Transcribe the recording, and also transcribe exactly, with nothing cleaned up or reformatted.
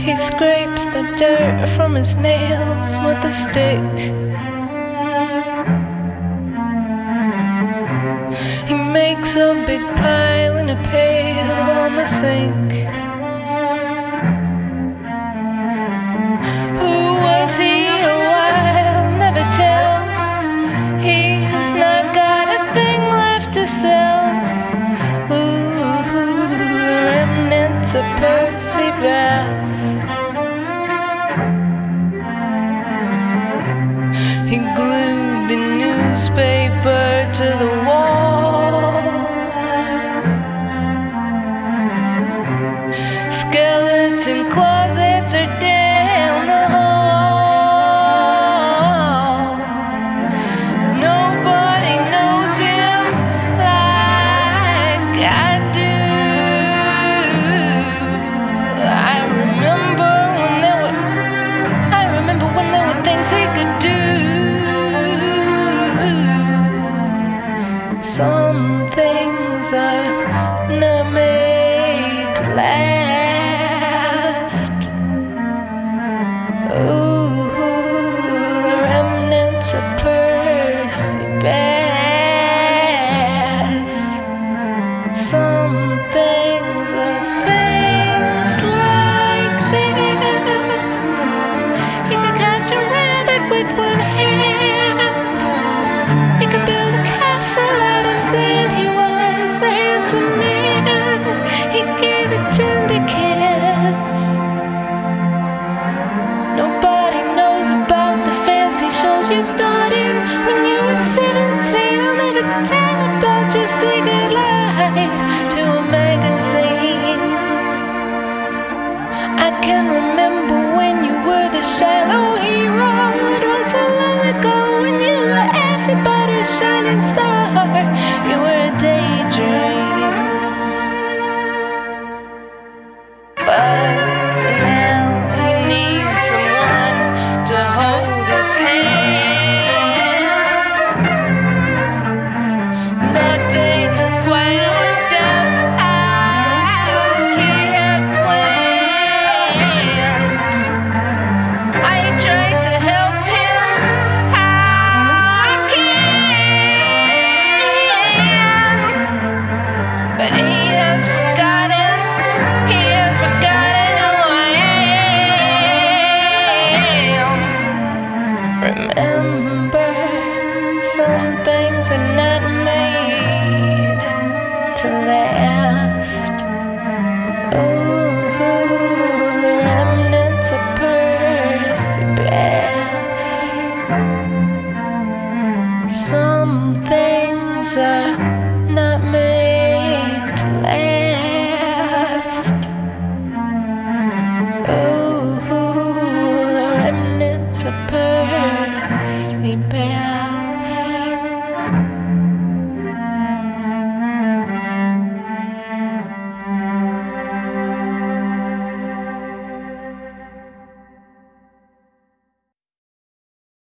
He scrapes the dirt from his nails with a stick. He makes a big pile in a pail on the sink. Who was he a while? Never tell. He's not got a thing left to sell. Ooh, remnants of Percy. He glued the newspaper to the wall. Skeleton closets are down the hall. Nobody knows him like I do. I remember when there were, I remember when there were things he could do. Some things are not made to last. Ooh, remnants of Percy Bath. Some things are things like this. You can catch a rabbit with one hand. You can build a castle out of sand. He was a handsome man. He gave a tender kiss. Nobody knows about the fancy shows you started when you were seventeen. I'll never tell about your secret life to a magazine. I can remember when you were the shallow hero. It was so long ago when you were everybody's shining star. You were a daydream. But now he needs someone to hold his hand. Nothing has quite worked out how he had planned. I tried to help him how I can, but he has forgotten, he has forgotten who I am. Remember, some things are not made to last. Ooh, remnants of Percy Bath. Some things are not made to last. Ooh, remnants of Percy Bath.